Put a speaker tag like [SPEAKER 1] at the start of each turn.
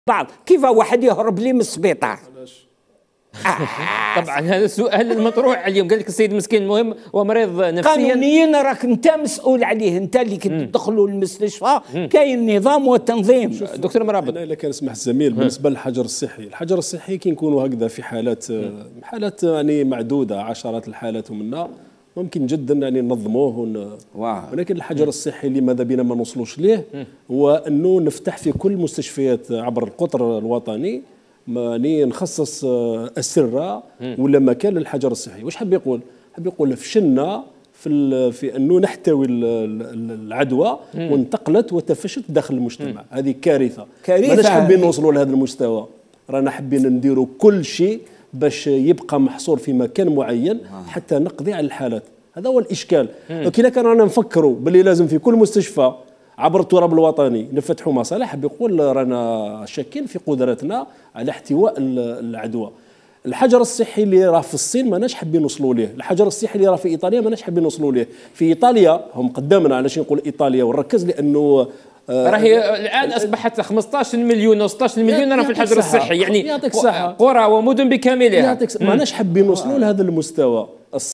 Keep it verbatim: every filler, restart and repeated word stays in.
[SPEAKER 1] بعض كيف واحد يهرب لي من السبيطار؟
[SPEAKER 2] طبعا هذا السؤال المطروح اليوم. قال لك السيد مسكين المهم ومريض نفسيا.
[SPEAKER 1] قانونيا راك انت مسؤول عليه، انت اللي كي تدخلوا المستشفى كاين نظام وتنظيم.
[SPEAKER 2] دكتور مرابط،
[SPEAKER 3] انا الا كان اسمح الزميل بالنسبه للحجر الصحي، الحجر الصحي كي نكونوا هكذا في حالات حالات يعني معدوده، عشرات الحالات ومنها ممكن جدا يعني ننظموه ون... ولكن الحجر الصحي اللي ماذا بينا ما نوصلوش ليه هو انه نفتح في كل المستشفيات عبر القطر الوطني ماني نخصص اسره ولا مكان للحجر الصحي. واش حاب يقول؟ حاب يقول فشلنا في في انه نحتوي العدوى وانتقلت وتفشت داخل المجتمع. هذه كارثه،
[SPEAKER 1] كارثه.
[SPEAKER 3] ماناش حابين نوصلوا لهذا المستوى، رانا حابين نديروا كل شيء باش يبقى محصور في مكان معين حتى نقضي على الحالات. هذا هو الاشكال. كي كان رانا نفكروا باللي لازم في كل مستشفى عبر التراب الوطني نفتحوا مصالح، بيقول رانا شاكين في قدرتنا على احتواء العدوى. الحجر الصحي اللي راه في الصين ماناش حابين نوصلوا ليه، الحجر الصحي اللي راه في ايطاليا ماناش حابين نوصلوا ليه. في ايطاليا هم قدامنا، علاش نقول ايطاليا ونركز لانه
[SPEAKER 2] راهي الان اصبحت خمسطاش مليون و ستطاش مليون راه في الحجر الصحي، يعني
[SPEAKER 3] يعطيك الصحه
[SPEAKER 2] قرى ومدن بكاملها.
[SPEAKER 3] يعطيك ماناش حابين نوصلوا لهذا المستوى.